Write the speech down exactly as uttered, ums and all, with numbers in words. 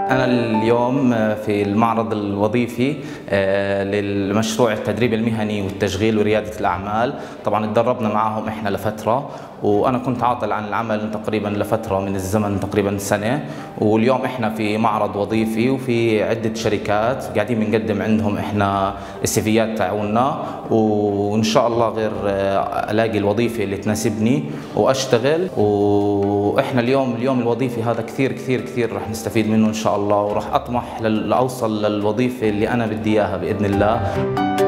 أنا اليوم في المعرض الوظيفي للمشروع التدريب المهني والتشغيل وريادة الأعمال. طبعا تدربنا معهم إحنا لفترة، وأنا كنت عاطل عن العمل تقريبا لفترة من الزمن تقريبا سنة، واليوم إحنا في معرض وظيفي وفي عدة شركات قاعدين بنقدم عندهم إحنا السيفيات تاعونا، وإن شاء الله غير ألاقي الوظيفة اللي تناسبني وأشتغل. وإحنا اليوم اليوم الوظيفي هذا كثير كثير كثير رح نستفيد منه إن شاء الله، وراح أطمح لأوصل للوظيفة اللي أنا بدي إياها بإذن الله.